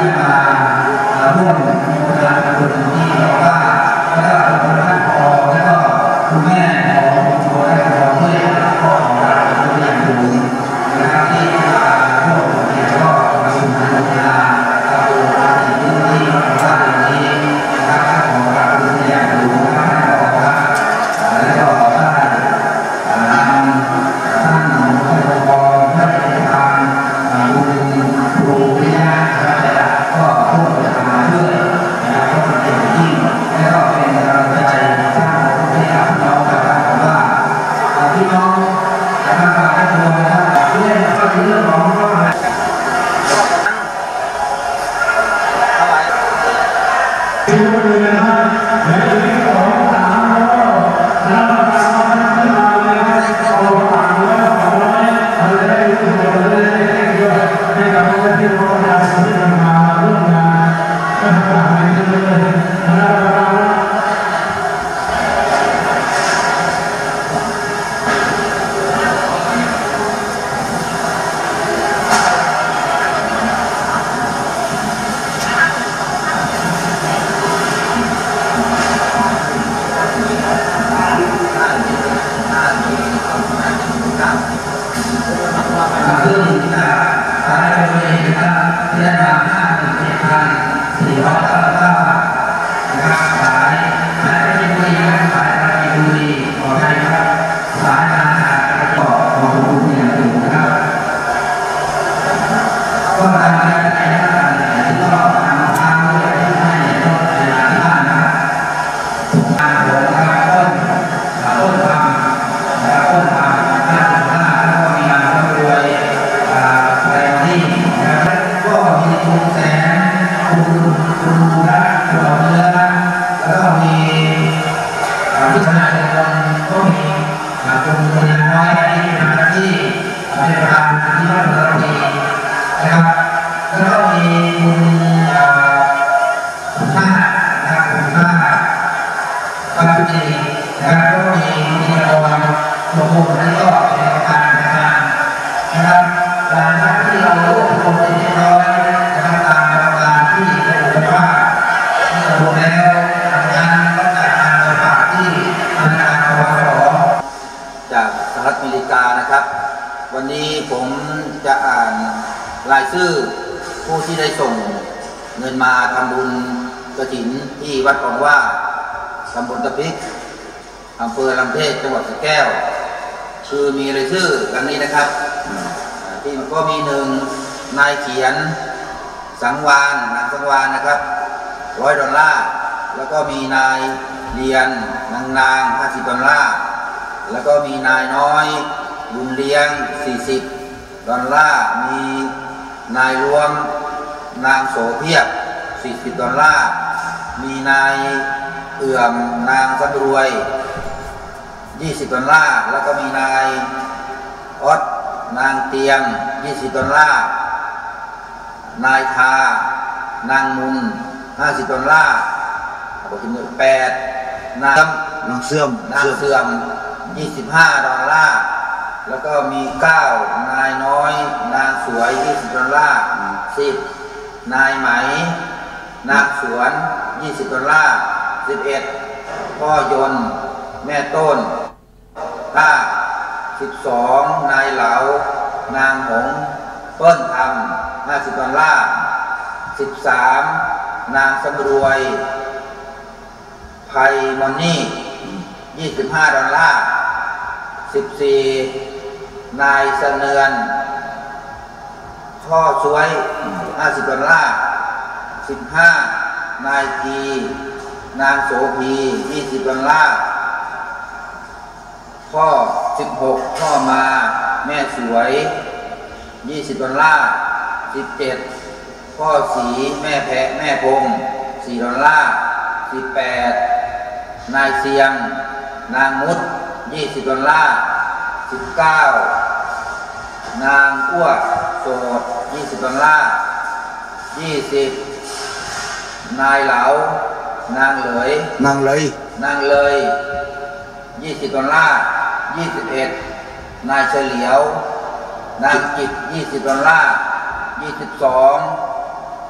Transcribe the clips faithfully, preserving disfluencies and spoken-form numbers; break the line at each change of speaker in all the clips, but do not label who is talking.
ที่มาร่วมในโครงการบุญที่บอกว่าแล้วก็คุณท่านผอแล้วก็คุณแม่ของคุณโจและคุณพ่อด้วยก็ขอรับตัวอย่างดูนะครับที่มาร่วมเนี่ยก็มาชุมนุมเวลาตะโกนที่พื้นที่ของบ้านนี้นะครับขอรับตัวอย่างดูนะครับแล้วก็ท่านท่านท่านท่านผอท่านประธานคุณครูวิทยาก็ร่วมกันมาด้วยนะครับก็เป็นสิ่งที่และก็เป็นกำลังใจสร้างให้กับพี่น้องชาวบ้านของว่าพี่น้องชาวบ้านได้รวมกันเรื่องก็เป็นเรื่องของพ่อแม่ที่รู้เลยนะครับในที่สองสามแล้วก็แล้วก็ตามมาที่มาเลยนะครับเอาต่างแล้วก็น้อยเราจะได้รู้สึกเราจะได้ได้เยอะให้กับพี่น้องที่มาร่วมงานก็ทำงานไปเรื่อยๆนะครับ
วันนี้ผมจะอ่านรายชื่อผู้ที่ได้ส่งเงินมาทำบุญกฐินที่วัดคลองว่าตำบลตะพิกอำเภอลำเทพจังหวัดสระแก้วคือมีรายชื่อดังนี้นะครับที่มันก็มีหนึ่งนายเขียนสังวานนางสังวานนะครับร้อยดอลลาร์แล้วก็มีนายเรียนนางนางห้าสิบดอลลาร์แล้วก็มีนายน้อยบุญเลี้ยงสี่สิบดอลลาร์มีนายรวมนางโสเพียบสี่สิบดอลลาร์มีนายเอื่อมนางสำรวยยี่สิบดอลลาร์แล้วก็มีนายออดนางเตียงยี่สิบดอลลาร์นายทานางมุนห้าสิบดอลลาร์บวกถึงแปดนางนางเสื่อมนางเสื่อมยี่สิบห้าดอลลาร์แล้วก็มีเก้านายน้อยนางสวยยี่สิบดอลลาร์สิบนายไหมนางสวนยี่สิบดอลลาร์สิบเอ็ดพ่อยนต์แม่ต้นห้าสิบสองนายเหลานางหงเปิ้ลทำห้าสิบดอลลาร์สิบสามนางสำรวยไพมอนนี่ยี่สิบห้าดอลลาร์สิบสี่นายเสนือนข้อช่วยห้าสิบดอลลาร์สิบห้านายทีนางโสพียี่สิบดอลลาร์ข้อสิบหกข้อมาแม่สวยยี่สิบดอลลาร์สิบเจ็ดข้อสีแม่แพะแม่พงสี่ดอลลาร์สิบแปดนายเสียงนางมุดยี่สิบดอลลาร์สิบเก้านางอ้วกโสดยี่สิบดอลลาร์ยี่สิบนายเหลานางเหลย
นางเลย
นางเลยยี่สิบดอลลาร์ยี่สิบเอ็ดนายเฉลียวนางจิตยี่สิบดอลลาร์ยี่สิบสอง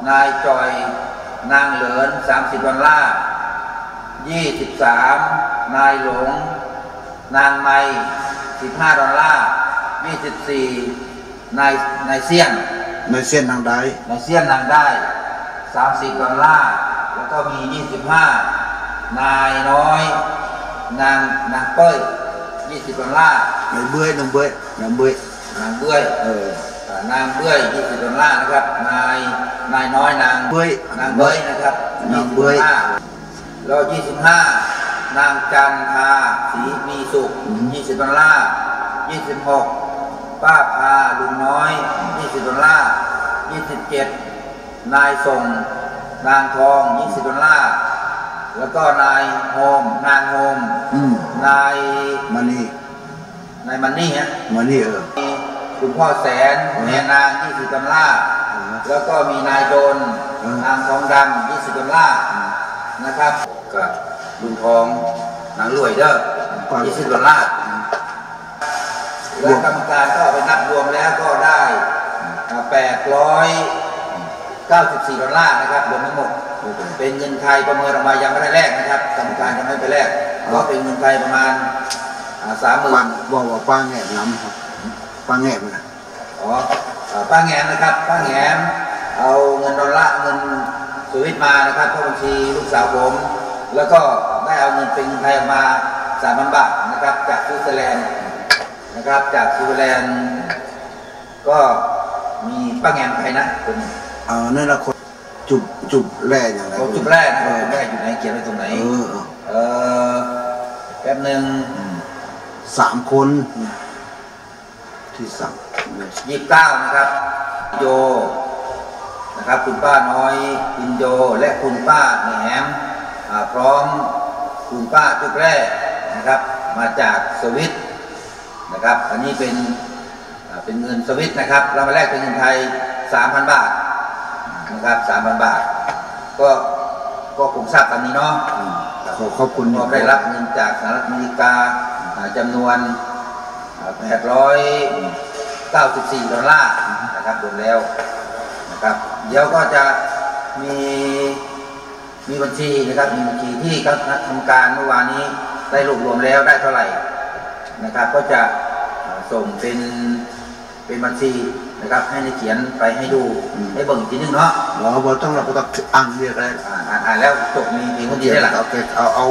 นายจอยนางเหลินสามสิบดอลลาร์ยี่สิบสามนายหลงนางไมสิบห้าดอลลาร์ยี่สิบสี่นายนายเซียน
นายเซียนนางได้
นายเซียนนางได้สามสิบดอลลาร์แล้วก็มียี่สิบห้านายน้อยนางนางเป้ยยี่สิบดอลลาร์
นายเบื้อยนางเบื้อยนางเบื้อย
นางเบื้อยเออนางเบื้อยยี่สิบดอลลาร์นะครับนายนายน้อยนาง
เบื้อย
นางเบื้อยนะครับ
นางเบื้อย
แล้วยี่สิบห้านางจันทาศรีมีสุขยี่สิบดอลลาร์ยี่สิบหกป้าพาลุงน้อยยี่สิบดอลลาร์ยี่สิบเจ็ดนายส่งนางทองยี่สิบดอลลาร์แล้วก็นายโฮมนางโฮมนาย
มันนี่
นายมันนี่ฮะ
มันนี่เออ
คุณพ่อแสนแม่นางยี่สิบดอลลาร์แล้วก็มีนายโดนนางทองดำยี่สิบดอลลาร์นะครับกับลุงทองนางรวยเด้อยี่สิบดอลลาร์แล้วกรรมการก็ไปนับรวมแล้วก็ได้แปดร้อยเก้าสิบสี่ดอลลาร์นะครับรวมทั้งหมดเป็นเงินไทยประเมินออกมายังไม่ได้แลกนะครับกรรมการยังไม่ไปแลกก็เป็นเงินไทยประมาณสามหมื่น
บอกว่าป้าแง่น้ำครับป้าแง่มันนะ
อ๋อป้าแงมนะครับป้าแงมเอาเงินดอลลาร์เงินสวิตมานะครับเข้าบัญชีลูกสาวผมแล้วก็ได้เอาเงินเป็นเงินไทยออกมาสามพันบาทนะครับจากสวิตเซอร์แลนด์นะครับจากสวิตเซอร์แลนด์ก็มีป้าแงมใครนะคน
อ่านั่นละคนจุบจุบแร่อย่างไร
จุบแร่นะจุบแร่อยู่ไหนเขียนไว้ตรงไหนเออเออแป๊บหนึ่ง
สามคนที่สั่ง
ยี่สิบเก้านะครับโยนะครับคุณป้าน้อยอินโยและคุณป้าแหนมพร้อมคุณป้าจุบแร่นะครับมาจากสวิตนะครับอันนี้เป็นเป็นเงินสวิตนะครับเรามาแลกเป็นเงินไทย สามพัน บาทนะครับ สามพัน บาทก็ก็คงทราบกันนี้เนาะ
ขอขอบคุณ
ก็ได้รับเงินจากสหรัฐอเมริกาจำนวนแปดร้อยเก้าสิบสี่ดอลลาร์นะครับรวมแล้วนะครับเดี๋ยวก็จะมีมีบัญชีนะครับมีบัญชีที่คณะกรรมการเมื่อวานนี้ได้รวบรวมแล้วได้เท่าไหร่นะครับก็จะส่งเป็นเป็นบัญชีนะครับให้ในเขียนไปให้ดูให้เบิ่งอีกทีนึงเนาะ
เราเราต้องเราต้องอ่านเรียกอะไร
อ่านอ่านแล้วจบมีเพียงคนเดียวได้หรอ
เอาเอาเอา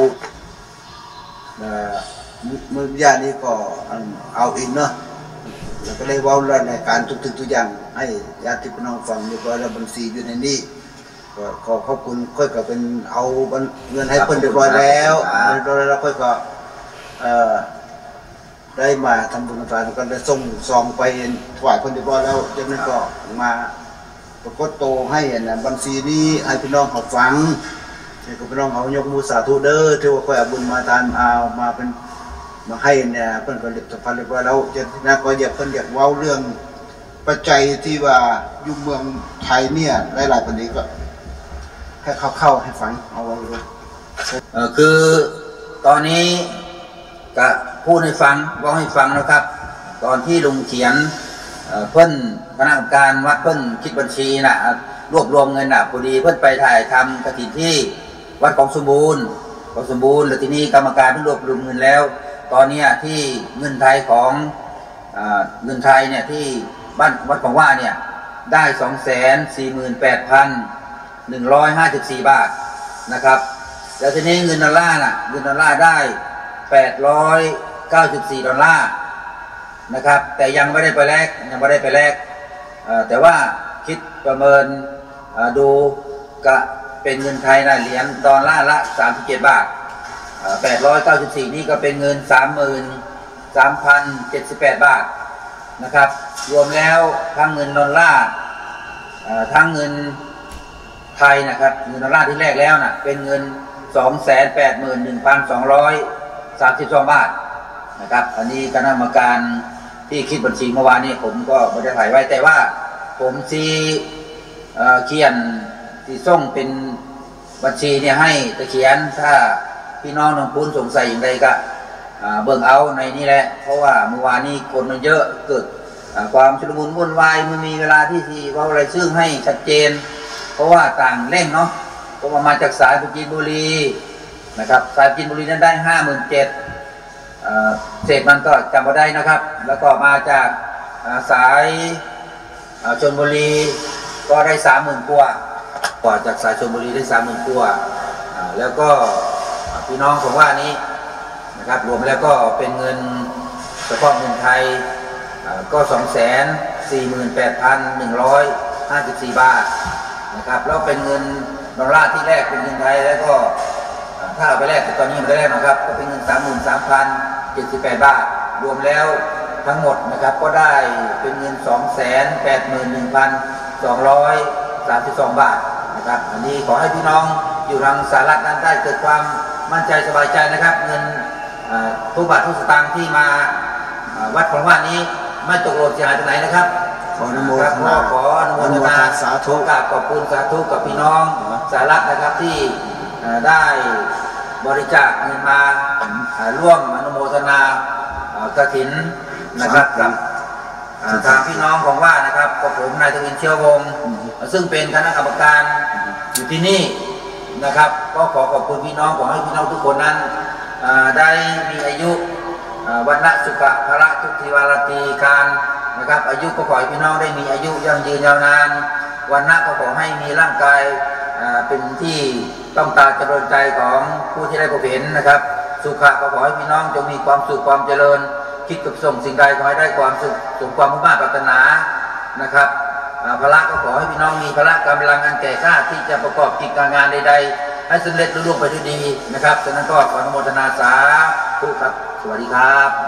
มือยานี้ก็เอาอินเนาะแล้วก็เลยว่าในการทุกทุกทุกอย่างให้ญาติพี่น้องฟังเรียบร้อยแล้วบัญชีอยู่ในนี้ก็ขอขอบคุณค่อยก็เป็นเอาเงินให้เพิ่นเรียบร้อยแล้วเรียบร้อยแล้วค่อยก็ได้มาทำบุญทานกันได้ส่งซองไปถวายเพิ่นเรียบร้อยแล้วจากนั้นก็มาประกฏโตให้นะบัญชีนี้ให้พี่น้องเขาฟังให้พี่น้องเขายกมือสาธุเด้อที่ว่าค่อยเอาบุญมาทานเอามาเป็นมาให้เนี่ยเพิ่นก็เรียบสัมพันธ์เรียบร้อยแล้วจากนั้นก็อยากเพิ่นอยากเว้าเรื่องปัจจัยที่ว่าอยู่เมืองไทยเนี่ยหลายๆประเด็นก็ให้เข้าเข้าให้ฟังเอาไว้ด้วย
เออคือตอนนี้ก็พูดให้ฟังว่าให้ฟังนะครับตอนที่ลุงเขียนเพิ่นคณะกรรมการวัดเพิ่นคิดบัญชีน่ะรวบรวมเงินน่ะพอดีเพิ่นไปถ่ายทำกฐินที่วัดของสมบูรณ์ของสมบูรณ์แล้วทีนี้กรรมการที่รวบรวมเงินแล้วตอนนี้ที่เงินไทยของเงินไทยเนี่ยที่บ้านวัดของว่าเนี่ยได้สองแสนสี่หมื่นแปดพันหนึ่งร้อยห้าสิบสี่บาทนะครับแล้วทีนี้เงินดอลลาร์น่ะเงินดอลลาร์ได้แปดร้อยเก้าสิบสี่ดอลลาร์นะครับแต่ยังไม่ได้ไปแลกยังไม่ได้ไปแลกแต่ว่าคิดประเมินดูก็เป็นเงินไทยนะเหรียญดอลลาร์ละสามสิบเจ็ดบาทแปดร้อยเก้าสิบสี่นี่ก็เป็นเงิน สามหมื่นสามพันเจ็ดสิบแปด บาทนะครับรวมแล้วทั้งเงินดอลลาร์ทั้งเงินไทยนะครับเงินดอลลาร์ที่แลกแล้วนะเป็นเงิน สองแสนแปดหมื่นหนึ่งพันสองร้อยสามสิบสอง บาทนะครับอันนี้คณะกรรมการที่คิดบัญชีเมื่อวานนี้ผมก็ไม่ได้ถ่ายไว้แต่ว่าผมซีเขียนที่ส่งเป็นบัญชีเนี่ยให้ตะเขียนถ้าพี่น้องน้องปุ้นสงสัยอย่างไรก็เบิ่งเอาในนี้แหละเพราะว่าเมื่อวานนี้คนมันเยอะเกิดความชุลมุนวุ่นวายมันมีเวลาที่ที่ว่าอะไรซึ่งให้ชัดเจนเพราะว่าต่างเล่มเนาะผมมาจากสายปจีนบุรีนะครับสายปจีนบุรีนั้นได้ห้าหมื่นเจ็ดเศษมันก็จำมาได้นะครับ แล้วก็มาจากสายชลบุรีก็ได้สามหมื่นกว่ากว่าจากสายชลบุรีได้สามหมื่นกว่าแล้วก็พี่น้องผมว่านี้นะครับรวมแล้วก็เป็นเงินเฉพาะเงินไทยก็สองแสนสี่หมื่นแปดพันหนึ่งร้อยห้าสิบสี่บาทนะครับแล้วเป็นเงินดอลลาร์ที่แรกเป็นเงินไทยแล้วก็ถ้าเอาไปแลกตอนนี้มันได้แรกนะครับก็เป็นเงินสามหมื่นสามพันเจ็ดสิบแปดบาทรวมแล้วทั้งหมดนะครับก็ได้เป็นเงินสองแสนแปดหมื่นหนึ่งพันสองร้อยสามสิบสองบาทนะครับอันนี้ขอให้พี่น้องอยู่ทางสหรัฐนั้นได้เกิดความมั่นใจสบายใจนะครับเงินทุกบาททุกสตางค์ที่มาวัดของว่านี้ไม่ตกหล่นเสียหายตรงไหนนะครับ
ขออนุโมทนา
ขออนุโมทนาสาธุกับขอบคุณสาธุกับพี่น้องสหรัฐนะครับที่ได้บริจาคเงินมาร่วมอนุโมทนากฐินนะครับกับทางพี่น้องของว่านะครับกับผมนายทวินเชื้อวงศ์ซึ่งเป็นคณะกรรมการอยู่ที่นี่นะครับก็ขอขอบคุณพี่น้องขอให้พี่น้องทุกคนนั้นได้มีอายุวันละสุขภละทุกทิวาราตีการนะครับอายุก็ขอให้พี่น้องได้มีอายุยั่งยืนยาวนานวันละก็ขอให้มีร่างกายเป็นที่ต้องตาเจริญใจของผู้ที่ได้พบเห็นนะครับสุขะก็ขอให้พี่น้องจงมีความสุขความเจริญคิดกับส่งสิ่งใดขอให้ได้ความสุขสมความมุ่งมั่นปรารถนานะครับพละก็ขอให้พี่น้องมีพละกำลังอันแก่กล้าที่จะประกอบกิจการงานใดๆให้สำเร็จรุ่งเรืองไปด้วยดีนะครับฉะนั้นก็ขออนุโมทนาสาธุครับสวัสดีครับ